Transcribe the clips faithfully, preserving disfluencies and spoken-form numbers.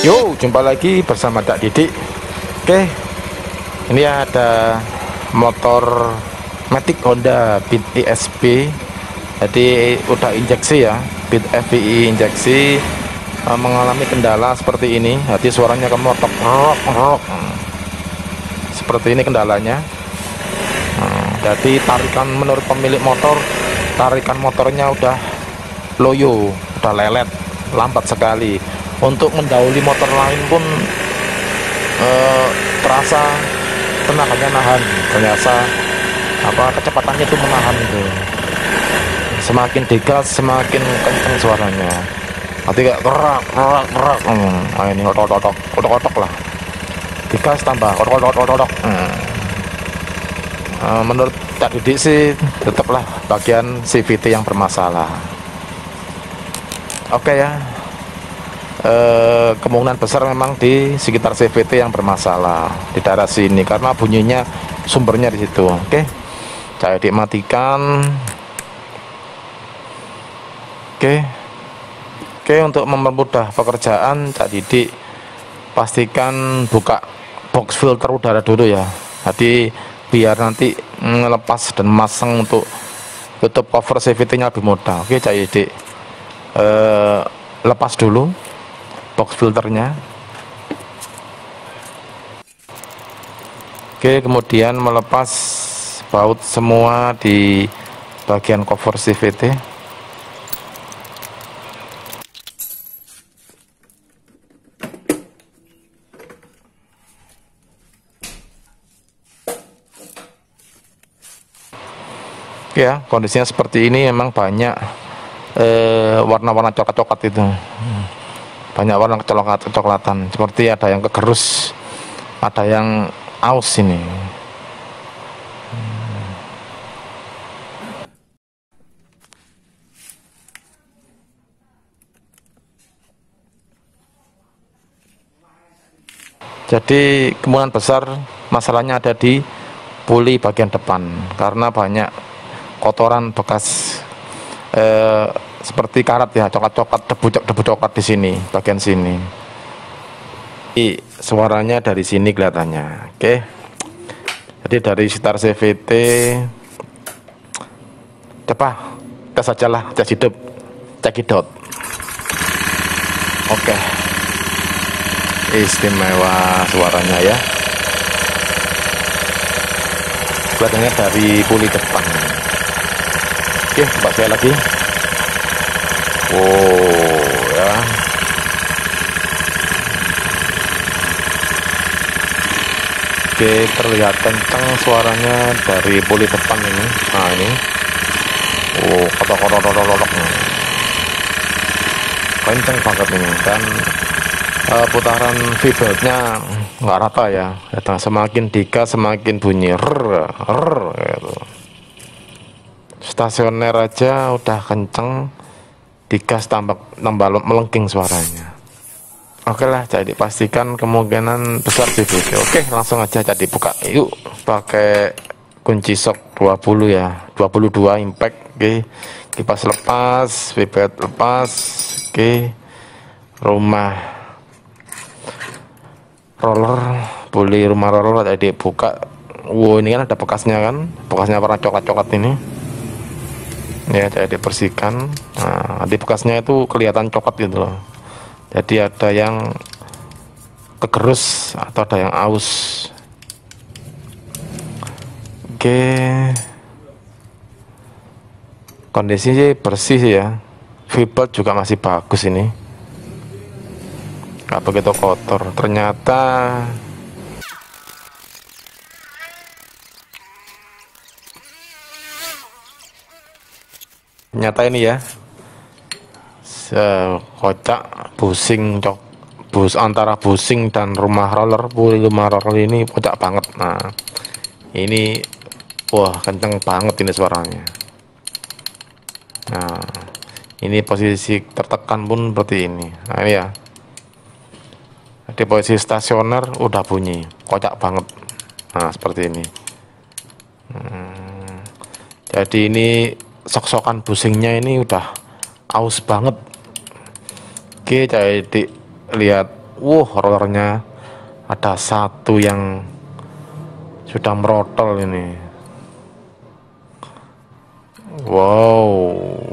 Yo, jumpa lagi bersama Cak Didik. Oke, ini ada motor Matic Honda Beat E S P. Jadi udah injeksi ya, Beat F V I injeksi, eh, mengalami kendala seperti ini. Jadi suaranya kemotok, rock, rock. Seperti ini kendalanya. Nah, jadi tarikan menurut pemilik motor, tarikan motornya udah loyo, udah lelet, lambat sekali. Untuk mendahului motor lain pun eh, terasa tenaganya nahan, ternyata apa kecepatannya itu menahan itu. Semakin digas semakin kencang suaranya. Nanti kayak kerak kerak kerak. Hmm, nah ini otok otok otok otok lah. Digas tambah otok otok otok otok. Hmm. Uh, menurut Cak Didik sih tetaplah bagian C V T yang bermasalah. Oke okay ya. Eh, kemungkinan besar memang di sekitar C V T yang bermasalah di daerah sini karena bunyinya sumbernya di situ. Oke, saya dimatikan. Oke, oke untuk mempermudah pekerjaan Cak Didik pastikan buka box filter udara dulu ya. Jadi biar nanti ngelepas dan masang untuk tutup cover C V T-nya lebih mudah. Oke, Cak Didik eh, lepas dulu box filternya. Oke, kemudian melepas baut semua di bagian cover C V T. Oke ya, kondisinya seperti ini. Memang banyak eh, warna-warna coklat-coklat itu. Banyak warna kecoklat kecoklatan, seperti ada yang kegerus, ada yang aus ini. Jadi kemungkinan besar masalahnya ada di puli bagian depan karena banyak kotoran bekas eh, seperti karat ya, coklat-coklat, debu debu coklat di sini, bagian sini. Jadi, suaranya dari sini kelihatannya. Oke. Jadi dari sekitar C V T coba tes sajalah, tes hidup, cekidot. Oke. Istimewa suaranya ya. Kelihatannya dari puli depan. Oke, coba saya lagi. Oh ya. Oke, terlihat kencang suaranya dari puli depan ini. Nah ini. Oh, kotok-kotok-kotok. Kencang banget ini. Dan uh, putaran V-beltnya nggak rata ya. Datang semakin digas semakin bunyi. Rrr, rrr, gitu. Stasioner aja udah kenceng, digas tambah tambah melengking suaranya. Oke lah, jadi pastikan kemungkinan besar C V T. Oke, langsung aja jadi buka. Yuk, pakai kunci sok dua puluh ya, dua puluh dua impact. Oke, kipas lepas, V-belt lepas. Oke, rumah roller, puli rumah roller jadi buka. Wow, ini kan ada bekasnya kan, bekasnya warna coklat-coklat ini. Ya, jadi dibersihkan. Nah, di bekasnya itu kelihatan coklat gitu loh. Jadi ada yang kegerus atau ada yang aus. Oke, kondisi sih bersih sih ya. V-belt juga masih bagus ini, nggak begitu kotor. Ternyata nyata ini ya, kocak busing cok bus antara busing dan rumah roller, puli rumah roller ini kocak banget. Nah ini wah kenceng banget ini suaranya. Nah ini posisi tertekan pun seperti ini. Nah ini ya, di posisi stasioner udah bunyi kocak banget. Nah seperti ini. Hmm, jadi ini sok-sokan busingnya ini udah aus banget. Oke, jadi lihat Wuh, rollernya ada satu yang sudah merotol ini. Wow.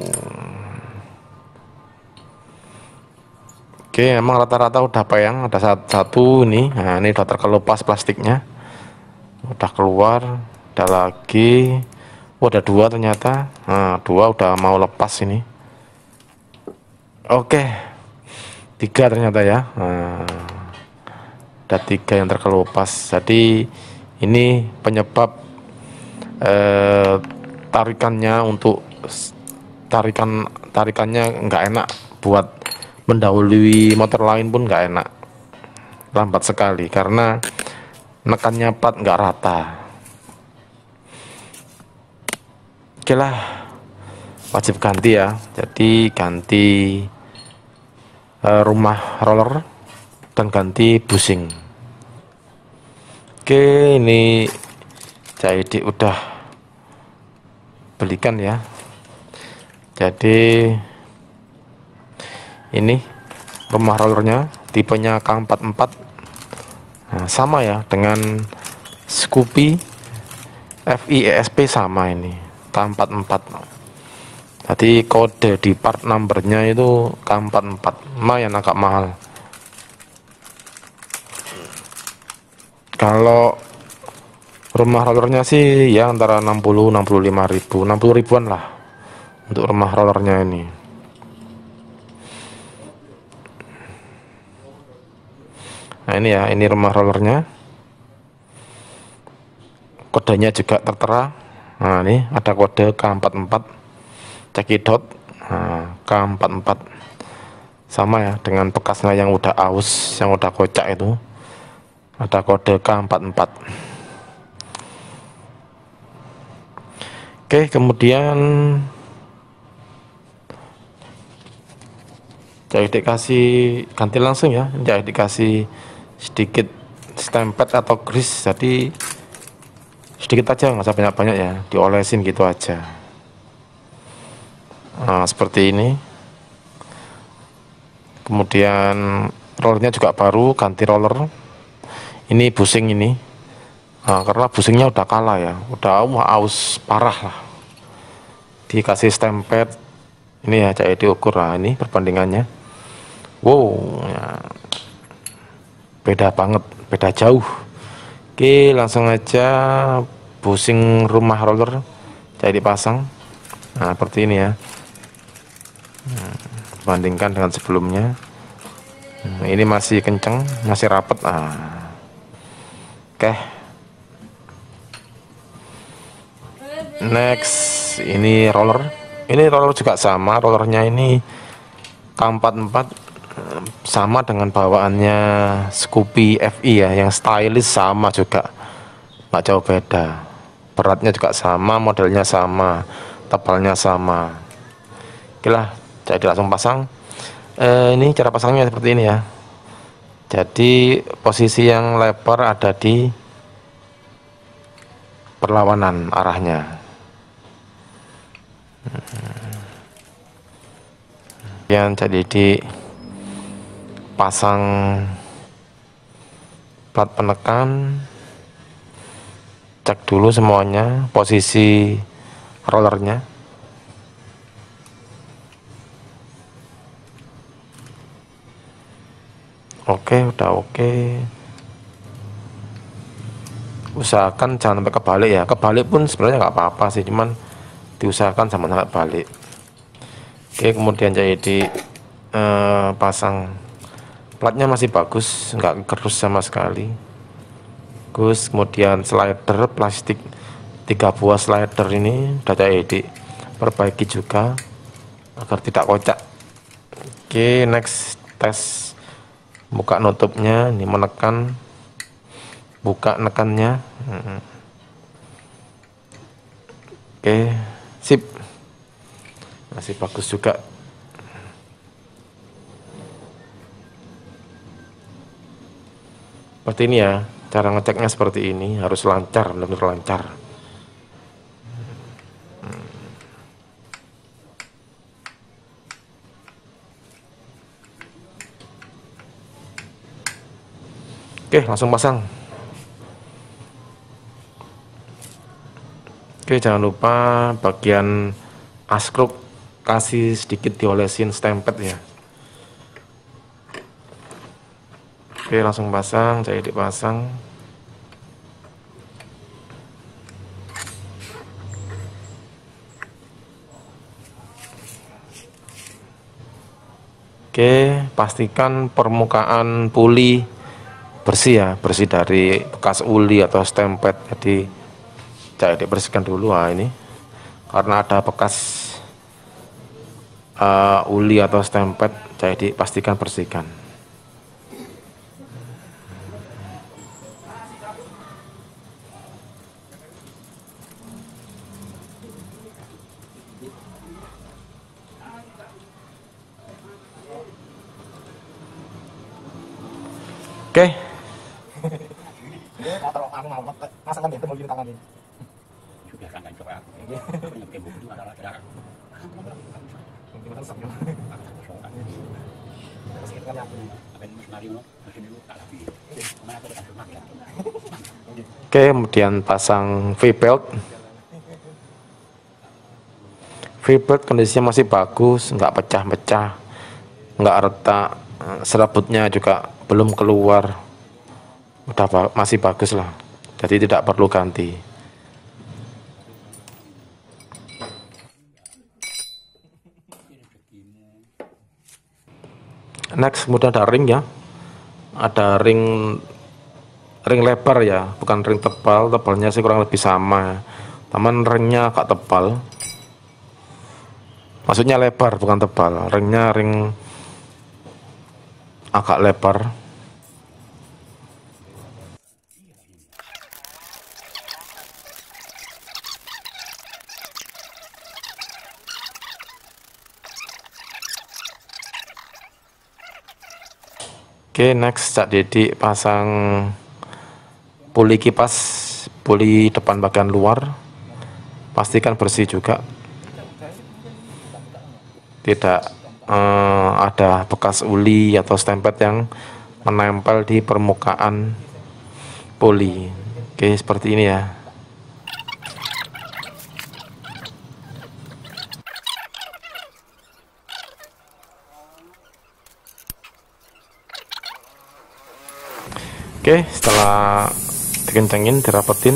Oke, emang rata-rata udah peyang, ada satu, satu ini. Nah, ini udah terkelupas plastiknya. Udah keluar, ada lagi. Oh, ada dua ternyata. Nah, dua udah mau lepas ini. Oke, tiga ternyata ya. Nah, ada tiga yang terkelupas. Jadi ini penyebab eh, tarikannya untuk tarikan tarikannya nggak enak, buat mendahului motor lain pun nggak enak, lambat sekali karena nekannya plat nggak rata. Oke lah, wajib ganti ya. Jadi ganti uh, rumah roller dan ganti busing. Oke, ini jadi udah belikan ya. Jadi ini rumah rollernya tipenya K empat puluh empat. Nah, sama ya dengan Scoopy F I E S P, sama ini K empat puluh empat. Jadi kode di part numbernya itu K empat puluh empat, lumayan agak mahal. Kalau rumah rollernya sih ya antara enam puluh enam puluh lima ribu, enam puluh ribuan lah untuk rumah rollernya ini. Nah ini ya, ini rumah rollernya, kodenya juga tertera. Nah ini ada kode K empat puluh empat, cekidot. Nah, K empat puluh empat sama ya dengan bekasnya yang udah aus, yang udah kocak itu, ada kode K empat puluh empat. Oke, kemudian jadi dikasih ganti langsung ya, jadi dikasih sedikit stempet atau grease, jadi sedikit aja, nggak usah banyak-banyak ya, diolesin gitu aja. Nah seperti ini. Kemudian rollernya juga baru, ganti roller. Ini busing ini, nah, karena busingnya udah kalah ya, udah wah, aus parah lah. Dikasih stempet ini ya, jadi diukur. Nah ini perbandingannya, wow ya, beda banget, beda jauh. Oke, langsung aja busing rumah roller jadi dipasang. Nah seperti ini ya. Nah, bandingkan dengan sebelumnya. Nah, ini masih kenceng, masih rapet. Nah, oke. Next, ini roller. Ini roller juga sama, rollernya ini K empat puluh empat, sama dengan bawaannya Scoopy F I ya, yang stylish, sama juga, nggak jauh beda. Beratnya juga sama, modelnya sama, tebalnya sama. Oke lah, jadi langsung pasang. Eh, ini cara pasangnya seperti ini ya. Jadi posisi yang lebar ada di perlawanan arahnya. Yang jadi dipasang plat penekan, cek dulu semuanya posisi rollernya. Oke, udah oke. Usahakan jangan sampai kebalik ya. Kebalik pun sebenarnya nggak apa-apa sih, cuman diusahakan jangan sampai balik. Oke, kemudian jadi eh, pasang platnya masih bagus, nggak gerus sama sekali. Terus kemudian slider plastik, tiga buah slider ini udah jadi perbaiki juga agar tidak kocak. Oke, next tes buka nutupnya, ini menekan, buka nekannya. Oke, sip, masih bagus juga. Seperti ini ya, cara ngeceknya seperti ini, harus lancar, benar-benar lancar. Oke, langsung pasang. Oke, jangan lupa bagian askruk kasih sedikit diolesin stempet ya. Oke, langsung pasang, jadi dipasang. Oke, pastikan permukaan puli bersih ya, bersih dari bekas uli atau stempet. Jadi jadi dibersihkan dulu. Nah, ini karena ada bekas uh, uli atau stempet, jadi pastikan bersihkan. Oke. Oke, kemudian pasang V-belt. V-belt kondisinya masih bagus, nggak pecah-pecah, nggak retak, serabutnya juga belum keluar, udah masih bagus lah, jadi tidak perlu ganti. Next, kemudian ada ring ya, ada ring ring lebar ya, bukan ring tebal. Tebalnya sih kurang lebih sama, teman ringnya agak tebal, maksudnya lebar bukan tebal, ringnya ring agak lebar. Oke, next Cak Dedi pasang puli kipas, puli depan bagian luar, pastikan bersih juga, tidak eh, ada bekas uli atau stempet yang menempel di permukaan puli. Oke, seperti ini ya. Oke, setelah dikencengin, dirapetin.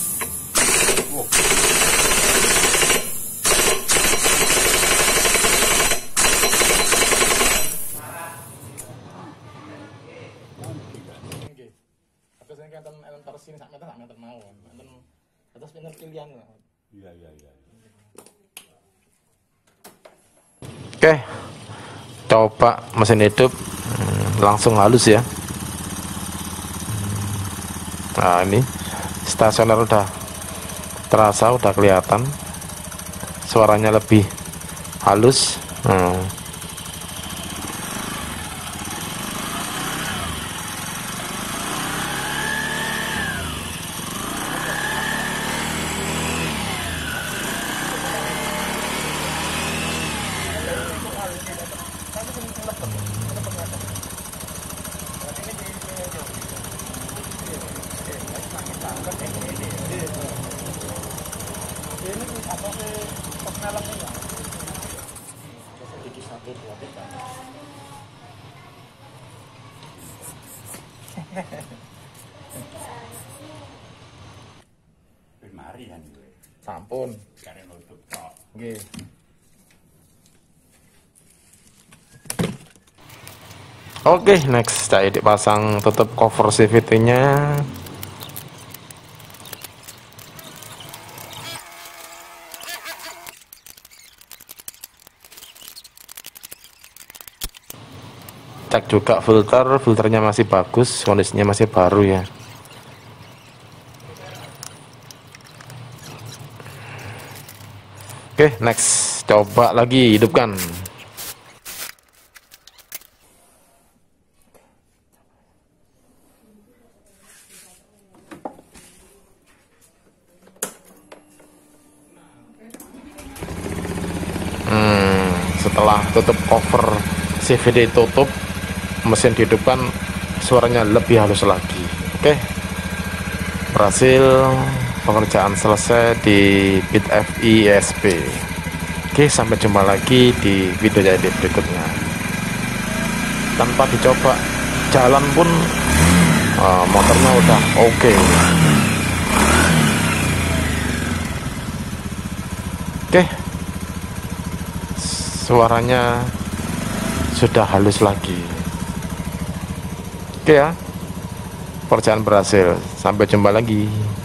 Oke, coba mesin hidup, langsung halus ya. Nah, ini stasioner udah terasa, udah kelihatan suaranya lebih halus. hmm. Sampun. Nggih. Oke, next saya dipasang tutup cover C V T-nya. Cek juga filter, filternya masih bagus, kondisinya masih baru ya. Oke, next coba lagi hidupkan. Hmm, setelah tutup cover C V T tutup, mesin dihidupkan, suaranya lebih halus lagi. Oke, berhasil, pengerjaan selesai di Beat F I E S P. Oke, sampai jumpa lagi di video jadi berikutnya. Tanpa dicoba jalan pun uh, motornya udah oke. Okay. Oke, suaranya sudah halus lagi. Oke ya, pekerjaan berhasil. Sampai jumpa lagi.